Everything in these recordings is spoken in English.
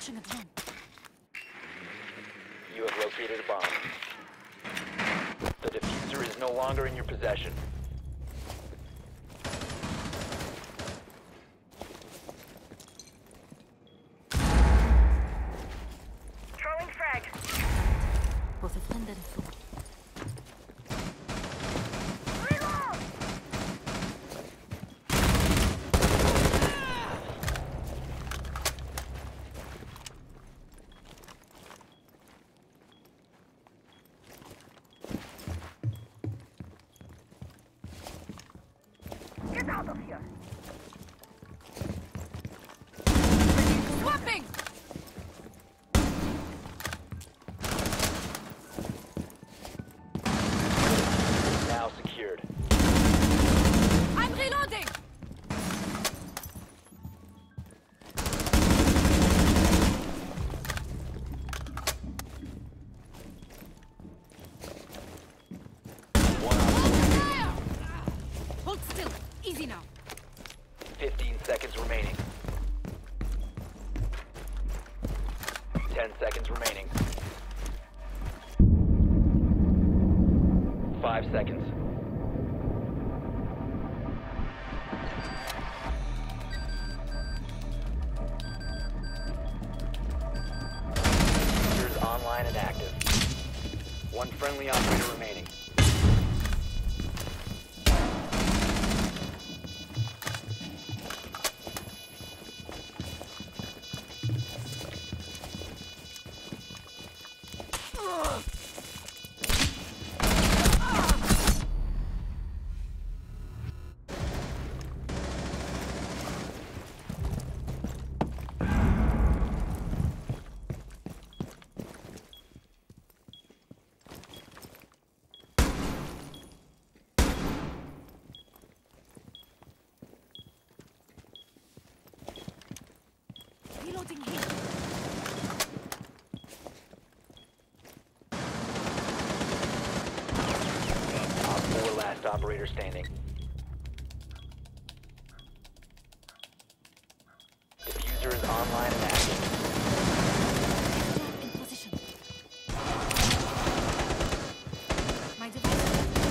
Launching a drone. You have located a bomb. The diffuser is no longer in your possession. Throwing frag. Both a friend and a foe. Reload! Get out of here! Swapping! Now secured. I'm reloading! One op Fire! Hold still. Easy now. 15 seconds remaining. 10 seconds remaining. 5 seconds. Diffuser is online and active. One friendly operator remaining. Reloading here. Op 4 last operator standing. Diffuser is online and active. In position. My device.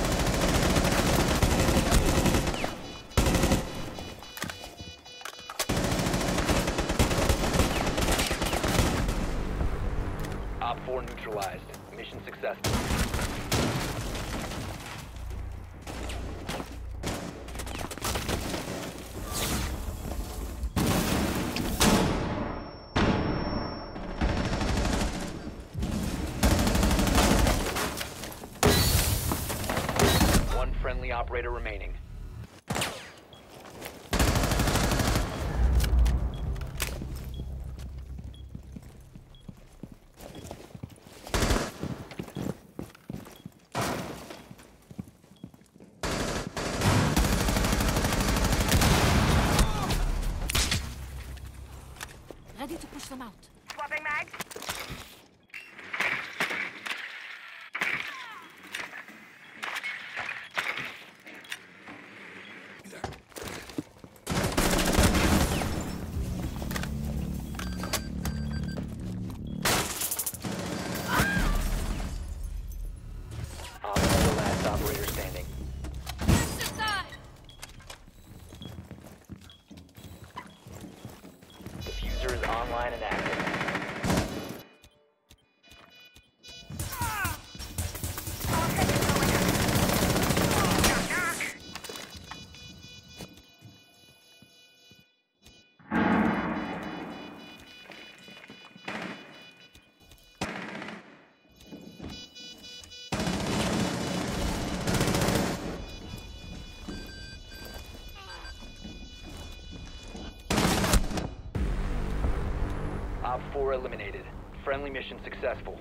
Op 4 neutralized. Mission successful. One friendly operator remaining. Ready to push them out. Swapping mags. Op 4 last operator standing. Diffuser is online and active. Op 4 eliminated. Friendly mission successful.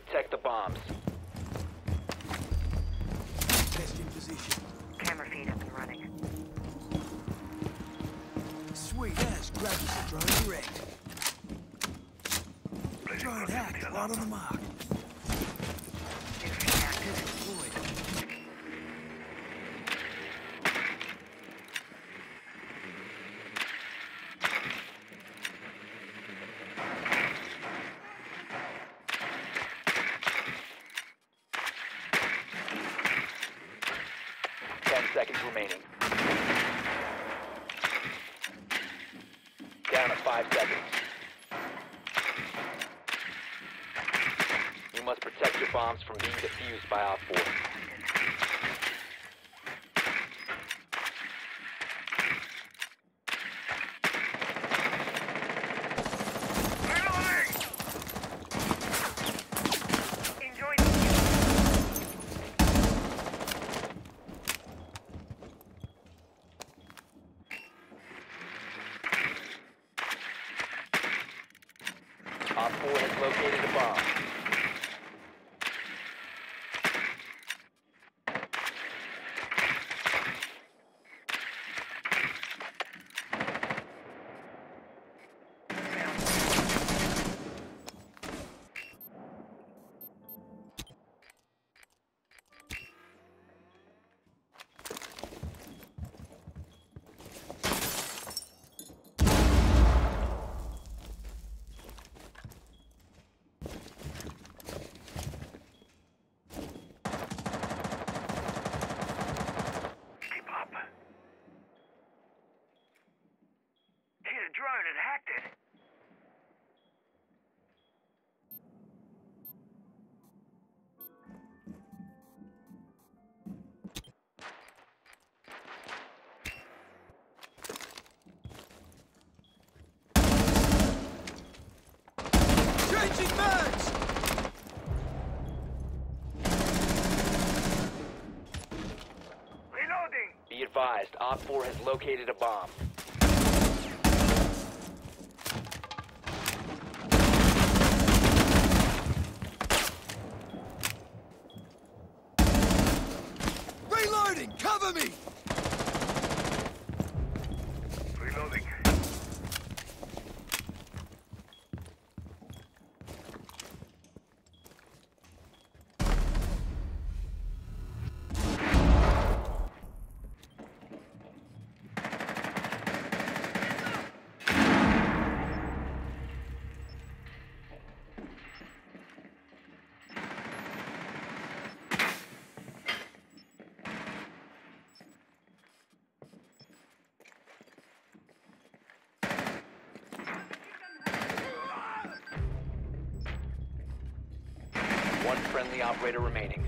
protect the bombs. Best in position. Camera feed up and running. Sweet as, grab us a drone direct. Drone hacked, right on the mark. New feed active. Deployed. 10 seconds remaining. Down to 5 seconds. You must protect your bombs from being defused by Op 4. Reloading! Enjoy the view. Op 4 has located a bomb. Keep up. Hit a drone and hacked it. Changing mags! Reloading! Be advised, Op 4 has located a bomb. Reloading! Cover me! Reloading. One friendly operator remaining.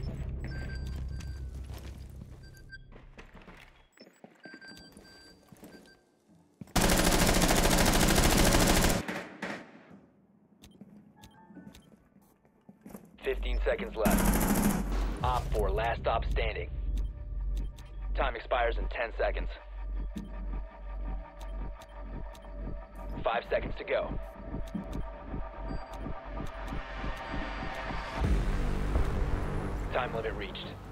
"15 seconds left. Op 4, last stop standing. Time expires in 10 seconds. 5 seconds to go. Time limit reached.